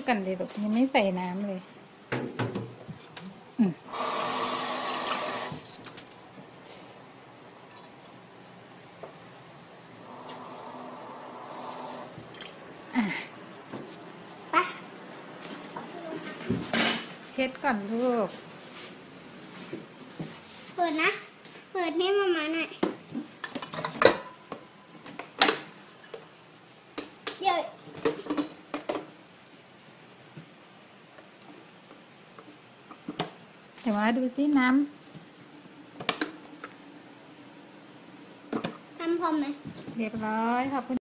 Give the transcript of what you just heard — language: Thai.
กันดิลูกยังไม่ใส่น้ำเลยเช็ดก่อนลูกเปิดนะเปิดให้มาม่าหน่อยเดี๋ยวมาดูสิน้ำพร้อมไหมเรียบร้อยขอบคุณ